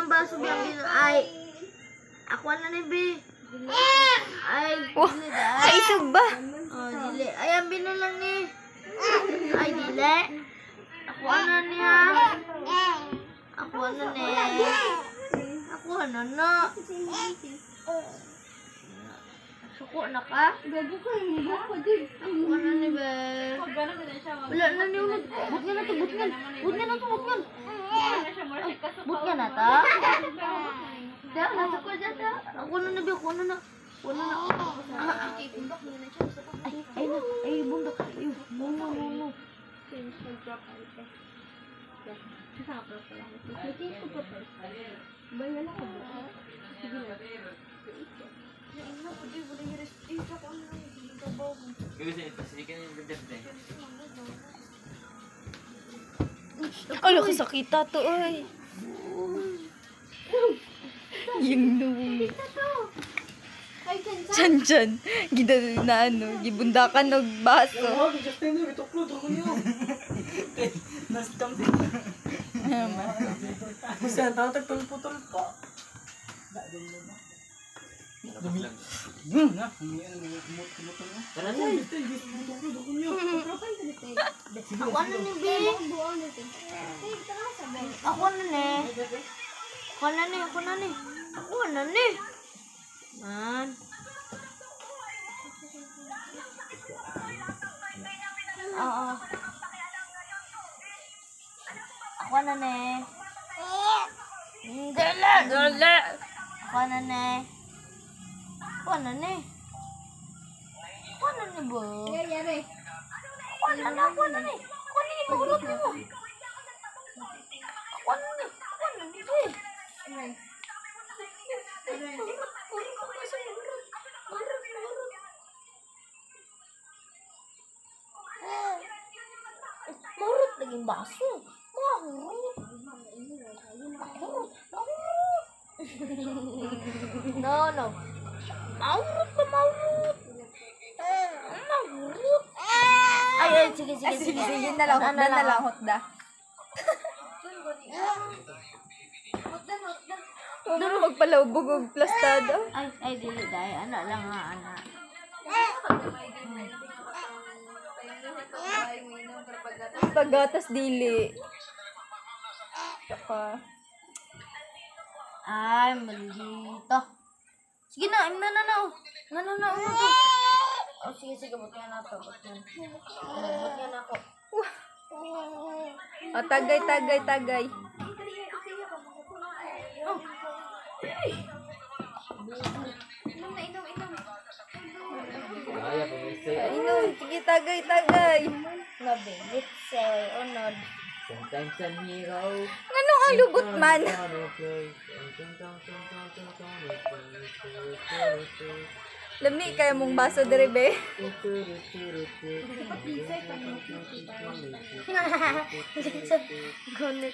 ang baso biyang bin. Ay. Ako na ni Bi. Ay, Wah, dili sa dai. isog ba? Oh, dili. Ay, ang binulang ni. Ay, dili. Ako na niya. Ako na ni. Ako na na. Suko na ka? Gago ka, hindi ko din. Ako na ni Be. Wala na ni unod. But nga na to, but nga. But nga na to, but nga. Ay, but nga na ta. Dahil nasa ko dyan ta. Ako na na Be, ako na na. Ako na na. Ay, na. Ay, bundok. Ay, no. Alo, kasakita to, oy. Yung nung... Chan. Gida na ano, gibundakan ng baso. Bisa tatag putol pa. Na, Ako na ni Be. Ako na ni. Ako na ni. Man. Oo. Ako na ni. Dala. Ako na ni. Ako na ni ba? Yari. Ako na ni. Mahulog ni mo. Ako na ni. Be. Mahurot naging baso. Mahurot. No. Mahurot. Ay, sige. Sige na lang, hotda. Huwag mo magpalawbog og plastado. Ay, dili dai. Ana lang nga, ana. Paggatas dili. Saka. Ay, maldito. Sige na, na. Oh, sige, butyan na to. Butyan na ako. O, tagay. Inom, sige, tagay. Nabilit say, unod. Sometimes I'm hero. Anong ang lubot man? Lami kaya mong baso dire be. Gunit.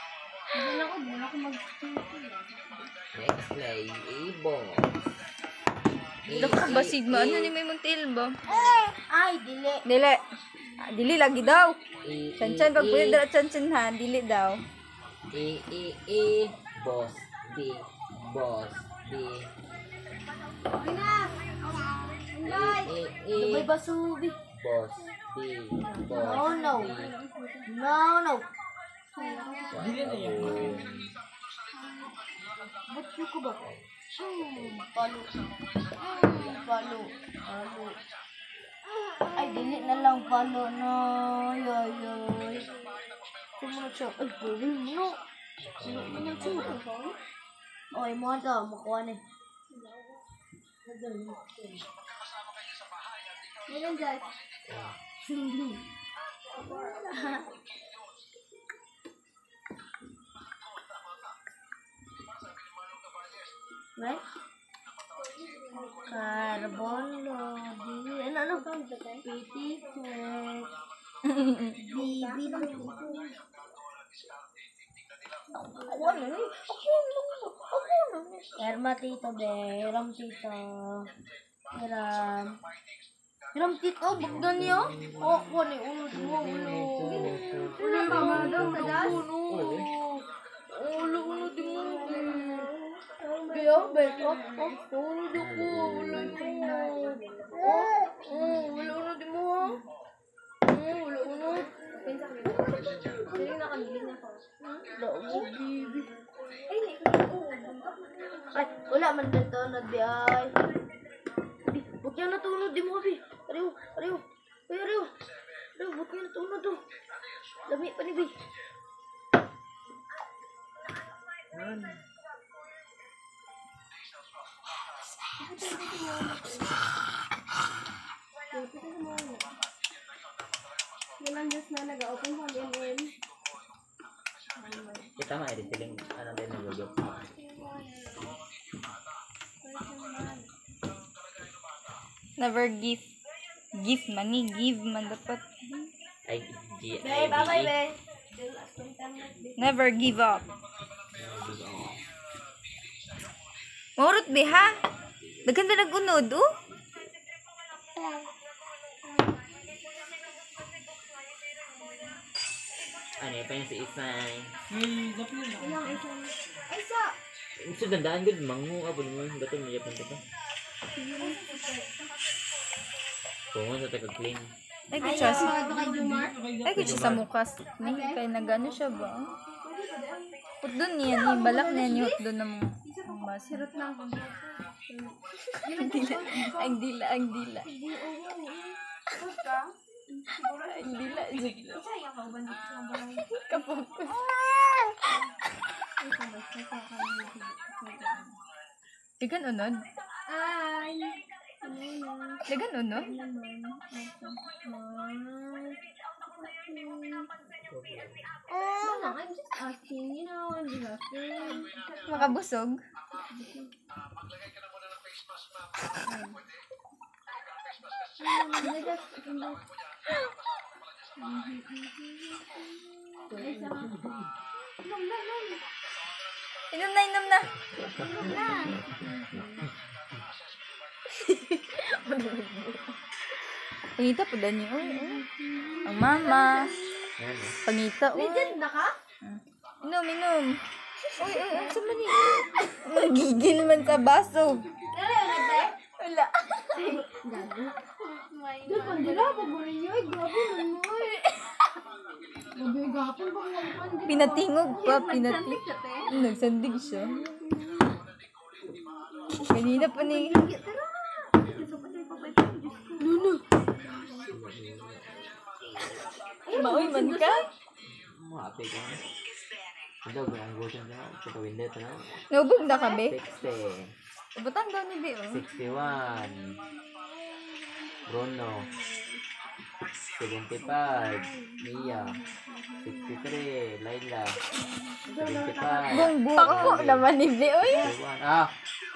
Next play, ibon. Dilo ka basig mo. Ano ni may mong tilbo? Ay, dili. Dili. Dili lagi daw. Chan pag pwede dala chan ha. Dili daw. Boss B. Dubay basubi. Boss B. No. Dili na yan. Ba't yung ko ba? Palo. Ay, dili na lang palo na. Yoy. Kumunod siya. Ay, pwede mo. Kumunod siya. Oy, mo ito. Makuha na. Yan dyan. Right? Carbon lodi. Ano? Piti cake. Bibi lang. Ako na ni. Erma tito be. Hiram tito. Hiram tito. Bagdan niyo. Ako ni. Ulo. ya, bet. Tulog ako. Wala ko. Wala ko na di mo. Wala ko na. Hindi nakabilig na ako. Dago, baby. Ay, wala man dito na di ay. Huwag yan natulog, di mo kabi. Ariw. Ay, ariw. Huwag yan natulog to. Lami pa ni Bi. Yan just na nag-open sa ML. Kita mah edit feeling ano din nag-joke. Never give. Give money, give man dapat. Ay, Bye-bye, be. Never give up. Maurot be ha? Daghan na nag-unod oh. Ano pa yung si Isay? Ilang isa. Ay, sa! So, dandaan good, mangu ka, bulungan, bato mo yapan ka. Kung sa taga-clean. Ay, kaya siya. Ito kay Jumar. Ay, kaya siya sa mukas. Ni, kaya nagano siya ba? Put doon niya, ni balak niya ni hot doon ng mas. Sirot lang. Ang dila. Ang dila. Ang dila. Kapokus. Dagan unod? Ay! Dagan unod? I'm just asking, you know, hindi asking. Makabusog? Inom na, inom na. Pangita po dan niyo. Ang mama. Yan eh. Pangita. Legend na ka? Inom, inom. Uy, sa mani. Nagigil man sa baso. Wala. Doon, pandila, paborin niyo. Ay, grabe naman mo eh. Grabe, gapon pa kung pandila. Pinatingog pa, pinatingog. Nagsandig siya. Kanina pa ni... Maoy man ka? Maapay ka na. Ito, ang gusto na. Ito, window ito na. Nahubog na ka, be? 60. Butang daw ni Be, oh. 61. Bruno. 75. Mia. 63. Laila. 75. Bong buo naman ni Be, oy. 61. Ah!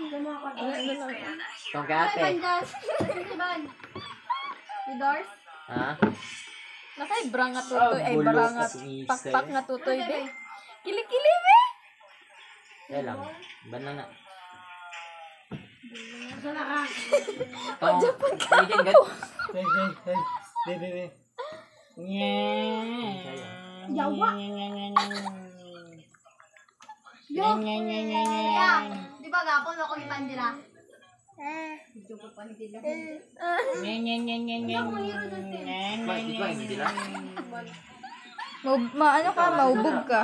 Itong kay ate. Si Ban. Si Dors. Ha? Nakay brang nga tutoy, ay Bulok brang nga at isay. pakpak nga tutoy, Be. Kili-kili, Be. Kaya lang. Banang na. Sana ka. Japan ka ako. Yawa. Yo. Di ba gapon ako ni Pandila? Video ko pa ni Pandila. Di ba hindi sila? Maano ka, maubog ka.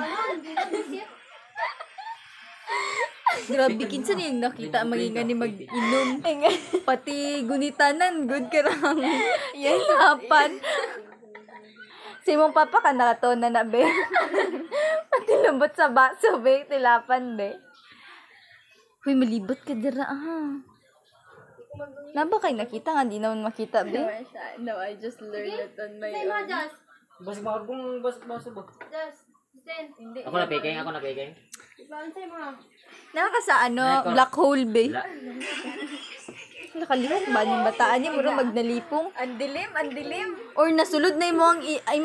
Grabe, kinsa niyang nakita maging ni mag-inom. Pati gunitanan, good ka lang. Yes, hapan. Si mong papa ka nakato na Be. Pati lambot sa baso, Be. Tilapan, Be. Huy, malibot ka dira, Naba kayo nakita nga, di naman makita, Be. No, I just learned it on my Say mo, Jazz. Bas magong bas ba? Jazz. Sten. Ako na peking, Ibang say mo. Naka sa black hole, Be. Wala. Nakalimot ba yung bataan niya? Muro magnalipong. Ang dilim. Or nasulod na imong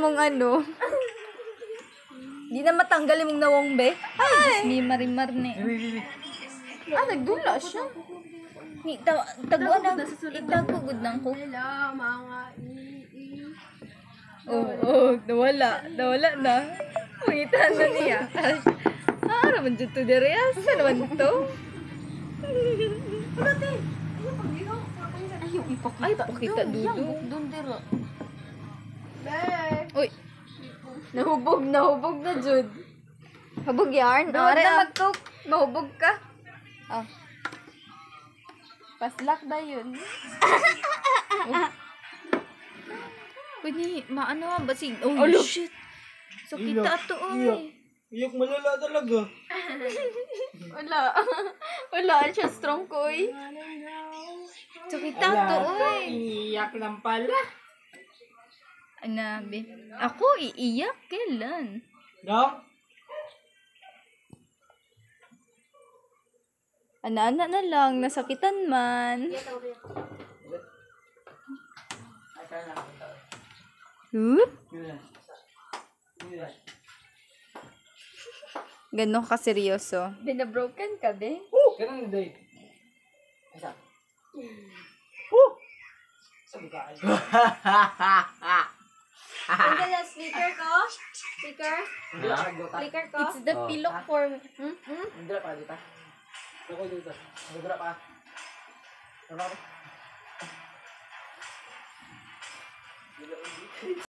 Di na matanggal imong nawong, Be. Ay, Diyos mi, marimar ni. Nagdula siya. Ni, taguan ang, itagugod ng ko. Hello, mga Nawala na. Mangitan na niya. Naman dyan to dere. Saan naman to? Ayaw ipakita. Ay, pakita dudu. Doon dira. Uy. Nahubog na, Jud. Hubog yarn. Doon Are, na mag-cook. Mahubog ka. Ah. Paslak ba yun? Pwede, maano ba si... Oh, shit. So, kita to, oy. Iyak malala talaga. Wala. Wala siya strong ko, oy. So, kita to, oy. Iyak lang pala. Anabi. Ako, iiyak. Kailan? No? Ana-ana na lang. Nasakitan man. Hup. Ganon ka seryoso. Binabroken ka, be? Ganun day. Isa. Ang ganda speaker ko? Speaker? Speaker ko? It's the pillow for... Nandira pa dito. Ako dito. Nandira pa. Ano?